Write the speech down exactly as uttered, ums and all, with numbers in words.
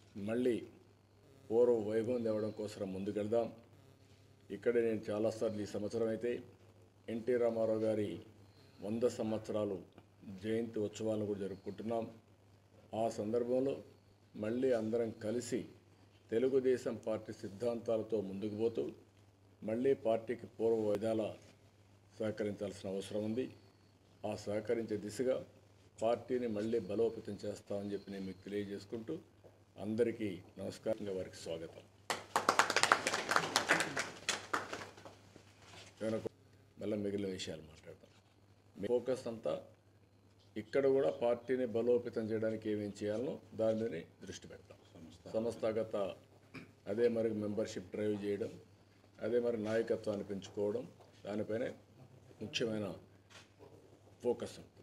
మళ్ళీ పూర్వ వైభవం తేవడం కోసం ముందుకెళ్దాం. ఇక్కడే నేను చాలాసార్లు ఈ సంవత్సరం అయితే ఎన్టీ రామారావు గారి వంద సంవత్సరాలు జయంతి ఉత్సవాలను కూడా జరుపుకుంటున్నాం. ఆ సందర్భంలో మళ్ళీ అందరం కలిసి తెలుగుదేశం పార్టీ సిద్ధాంతాలతో ముందుకు పోతూ మళ్ళీ పార్టీకి పూర్వ విధాల సహకరించాల్సిన అవసరం ఉంది. ఆ సహకరించే దిశగా పార్టీని మళ్ళీ బలోపేతం చేస్తామని చెప్పి నేను మీకు తెలియజేసుకుంటూ అందరికీ నమస్కారంగా వారికి స్వాగతం. మళ్ళీ మిగిలిన విషయాలు మాట్లాడతాం. మీ ఫోకస్ అంతా ఇక్కడ కూడా పార్టీని బలోపేతం చేయడానికి ఏమేం చేయాలనో దాని మీద దృష్టి పెడతాం. సంస్థాగత అదే మరి మెంబర్షిప్ డ్రైవ్ చేయడం, అదే మరి నాయకత్వాన్ని పెంచుకోవడం, దానిపైనే ముఖ్యమైన ఫోకస్.